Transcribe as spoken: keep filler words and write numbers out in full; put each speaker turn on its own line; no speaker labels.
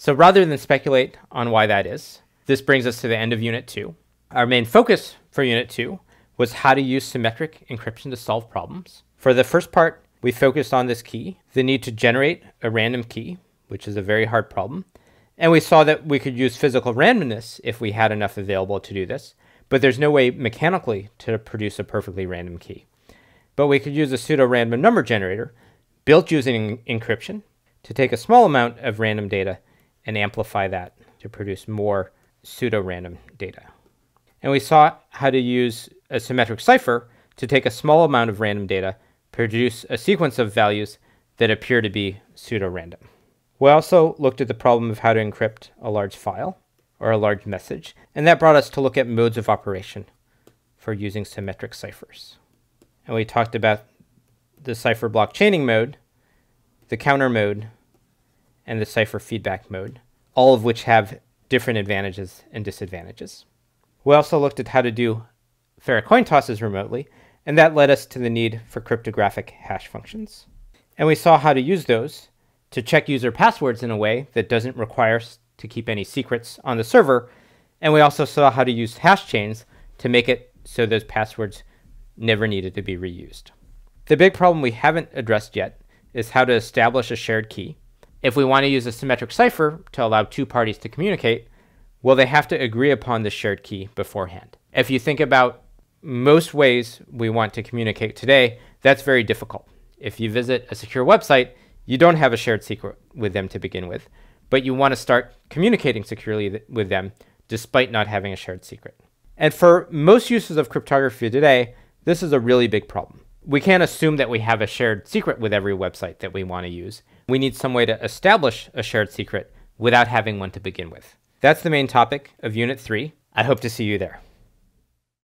So rather than speculate on why that is, this brings us to the end of Unit two. Our main focus for Unit two was how to use symmetric encryption to solve problems. For the first part, we focused on this key, the need to generate a random key, which is a very hard problem. And we saw that we could use physical randomness if we had enough available to do this, but there's no way mechanically to produce a perfectly random key. But we could use a pseudo-random number generator built using encryption to take a small amount of random data and amplify that to produce more pseudo-random data. And we saw how to use a symmetric cipher to take a small amount of random data, produce a sequence of values that appear to be pseudo-random. We also looked at the problem of how to encrypt a large file or a large message, and that brought us to look at modes of operation for using symmetric ciphers. And we talked about the cipher block chaining mode, the counter mode, and the cipher feedback mode, all of which have different advantages and disadvantages. We also looked at how to do fair coin tosses remotely, and that led us to the need for cryptographic hash functions. And we saw how to use those to check user passwords in a way that doesn't require us to keep any secrets on the server. And we also saw how to use hash chains to make it so those passwords never needed to be reused. The big problem we haven't addressed yet is how to establish a shared key. If we want to use a symmetric cipher to allow two parties to communicate, well, they have to agree upon the shared key beforehand. If you think about most ways we want to communicate today, that's very difficult. If you visit a secure website, you don't have a shared secret with them to begin with, but you want to start communicating securely th- with them despite not having a shared secret. And for most uses of cryptography today, this is a really big problem. We can't assume that we have a shared secret with every website that we want to use. We need some way to establish a shared secret without having one to begin with. That's the main topic of Unit three. I hope to see you there.